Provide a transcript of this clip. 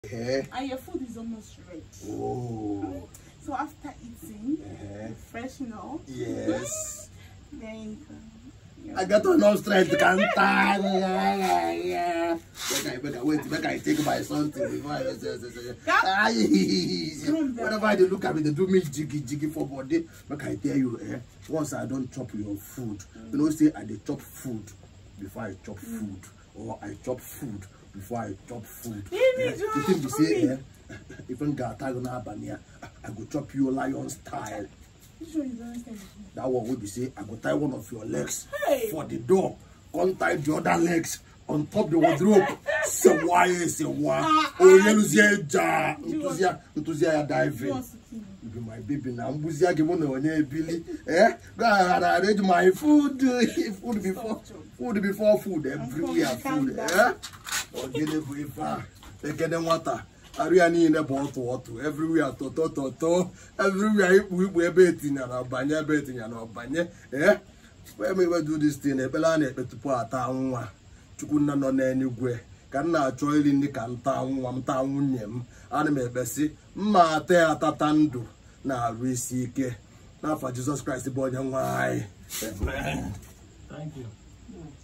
And your food is almost ready. Oh. So after eating, freshen up. Yes. Then I got enough strength to can't Make I take my something before I whenever they look at me, they do me jiggy for body. But I tell you, once I don't chop your food, you know, say I chop food before I chop food, or I chop food before I chop food. You think you say, even got I go chop you lion style. That one will be say, I go tie one of your legs for the door, come tie the other legs on top the wardrobe. Say why? Oh, you enthusiasm diving. You be my baby now. Mbuzia give on Billy. Go arrange my food. Food before food. Everywhere food. Or get a breakfast. They get them water. Ariani in the bottle, everywhere, everywhere we betting and our banya betting and our banya, where we will do this thing, a belane, but to put a town, Chukuna non anywhere, can not join in the cantown, 1 town, anime Bessie, Mate Tatandu, now receive, now for Jesus Christ, the boy and why. Thank you.